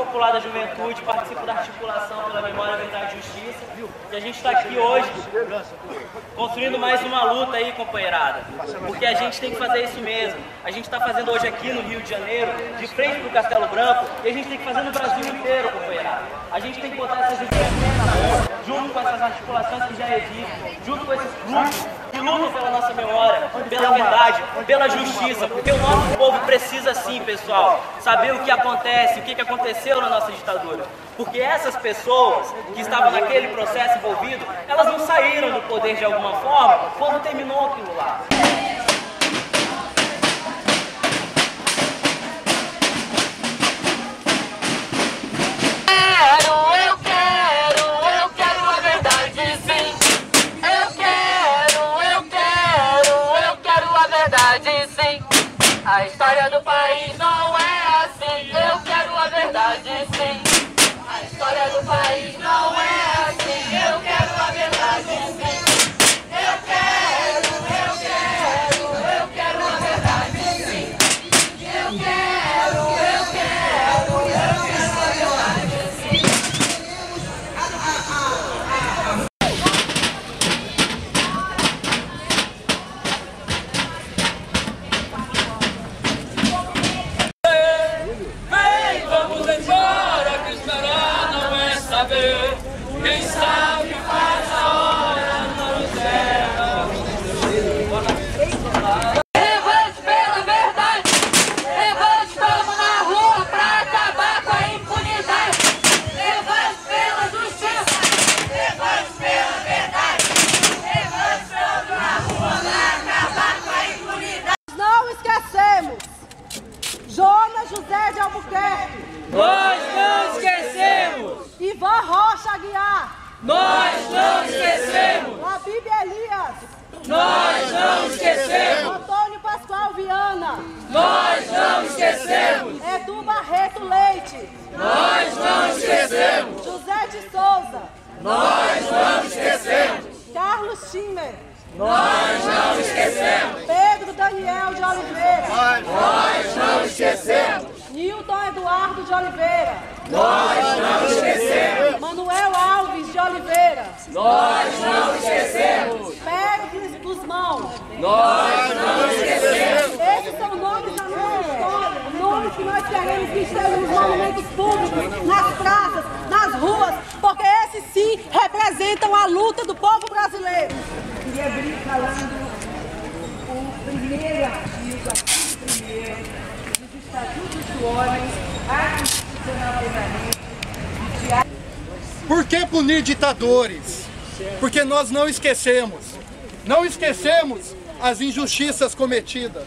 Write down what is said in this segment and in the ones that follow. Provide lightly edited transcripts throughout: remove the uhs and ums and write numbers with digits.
Popular da Juventude, participo da articulação pela Memória, Verdade e Justiça. E a gente está aqui hoje construindo mais uma luta aí, companheirada. Porque a gente tem que fazer isso mesmo. A gente está fazendo hoje aqui no Rio de Janeiro, de frente para o Castelo Branco, e a gente tem que fazer no Brasil inteiro, companheirada. A gente tem que botar essas ideias na rua, junto com essas articulações que já existem, junto com esses grupos que lutam pela nossa memória, pela verdade, pela justiça, porque o nosso povo precisa sim, pessoal, saber o que acontece, o que aconteceu na nossa ditadura. Porque essas pessoas que estavam naquele processo envolvido, elas não saíram do poder de alguma forma quando terminou aquilo lá. A história do país não é assim, eu quero a verdade sim. A história do país não é assim, eu quero a verdade sim. Eu quero a verdade sim. Eu quero a verdade sim. Quem sabe faz a hora, não zera. Levante pela verdade, levante, estamos na rua pra acabar com a impunidade. Levante pela justiça, levante pela verdade, levante, estamos na rua pra acabar com a impunidade. Não esquecemos Jonas José de Albuquerque. Nós não esquecemos. Ivan Rocha Aguiar. Nós não esquecemos. Habib Elias. Nós não esquecemos. Antônio Pascoal Viana. Nós não esquecemos. Edu Barreto Leite. Nós não esquecemos. José de Souza. Nós não esquecemos. Carlos Schimmer. Nós não esquecemos. Pedro Daniel de Oliveira. Nós não esquecemos. Nilton Eduardo de Oliveira. Nós não esquecemos. Manuel Alves de Oliveira. Nós não esquecemos. Péricles Guzmão. Nós não esquecemos. Esses são nomes da nossa história, nomes que nós queremos que estejam nos monumentos públicos, nas praças, nas ruas, porque esses sim representam a luta do povo brasileiro. Queria abrir falando o primeiro artigo, dos Estatutos do Homem, Ato Institucional Permanente. Por que punir ditadores? Porque nós não esquecemos as injustiças cometidas.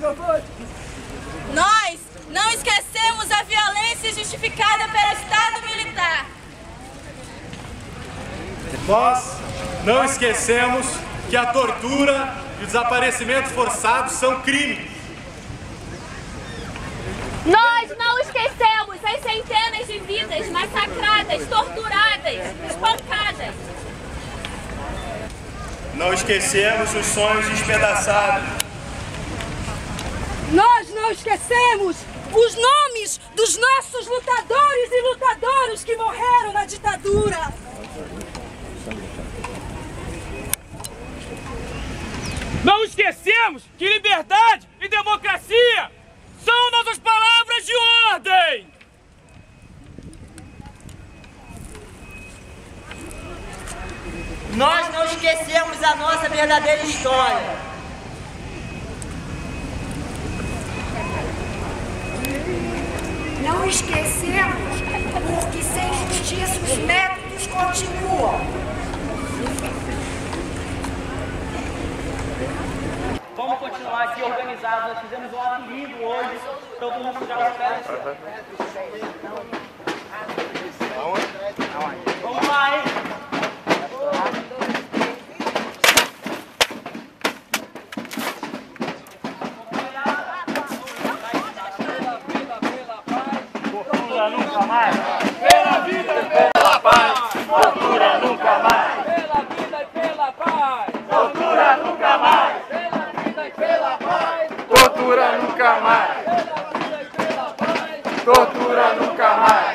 Nós não esquecemos a violência justificada pelo Estado militar. Nós não esquecemos que a tortura e o desaparecimento forçado são crimes. Nós não esquecemos as centenas de vidas massacradas, torturadas, espancadas. Não esquecemos os sonhos despedaçados. Nós não esquecemos os nomes dos nossos lutadores e lutadoras que morreram na ditadura. Não esquecemos que liberdade e democracia são nossas palavras de ordem. Nós não esquecemos a nossa verdadeira história. Não esquecemos, porque sem justiça os métodos continuam. Vamos continuar aqui organizados. Nós fizemos um ato lindo hoje. Então vamos tirar os pés. Vamos lá, hein? Tortura nunca mais. Pela vida e pela paz. Tortura nunca mais. Pela vida e pela paz. Tortura nunca mais. Pela vida e pela paz. Tortura nunca mais. Pela vida e pela paz. Tortura nunca mais.